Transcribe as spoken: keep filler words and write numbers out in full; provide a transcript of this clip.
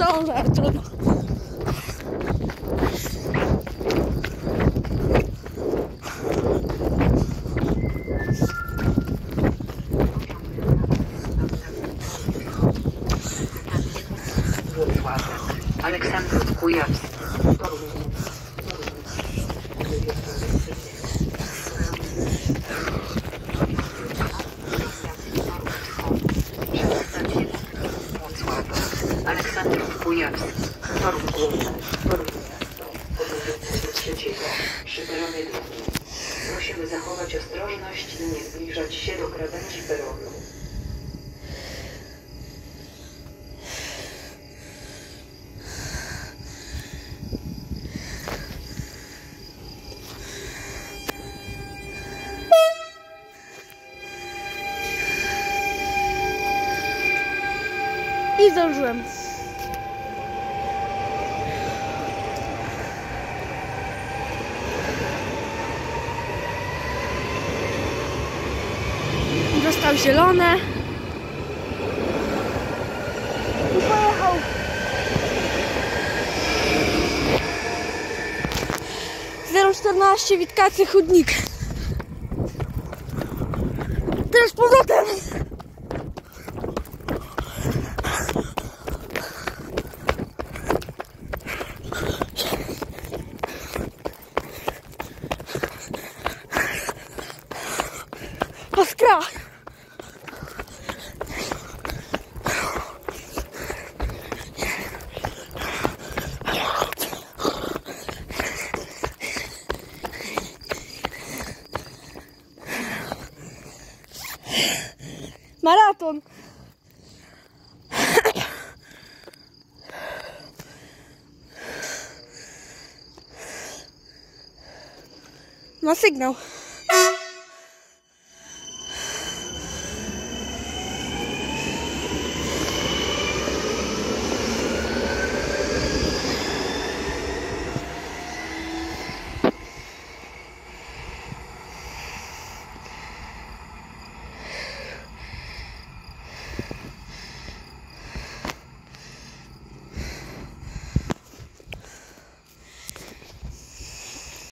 zdążę, ale trudno. Aleksandrów Kujawski. Aleksandrów Kujawski. Torów Główny. Torów Miasto. Po trzeciego. Przy peronie drugiej. Musimy zachować ostrożność i nie zbliżać się do krawędzi peronu. I zdążyłem. Dostał zielone. I pojechał. zero czternaście Witkacy Chudnik. Teraz z powrotem. Paskra! Maraton! Na sygnał.